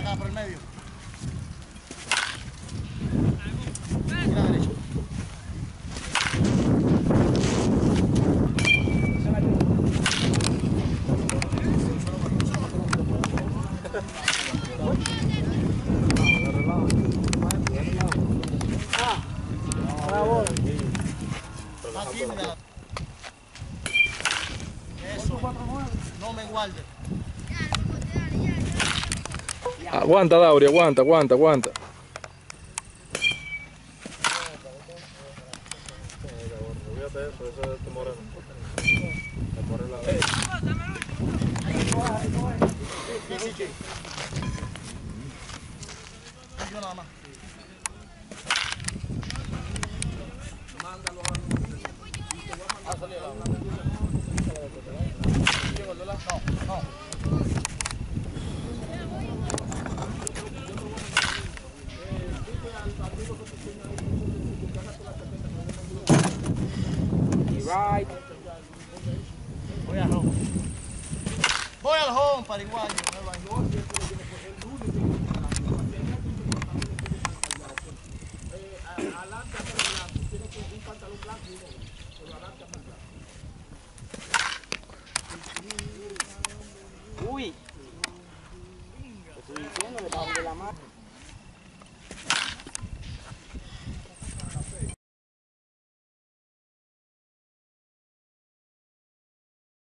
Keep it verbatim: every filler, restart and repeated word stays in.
acá por el medio. Mira derecho. Aquí, mira. Eso. No me guarde. Aguanta, Dauri, aguanta, aguanta, aguanta. Olvídate de eso, eso es tu moreno. Te corre la Sí, sí, sí. Yo nada más. Mándalo a salir a la no, no. Right. Voy al home. Voy al home, paraguayo. Uy. Estoy diciendo, le bajo de la mano.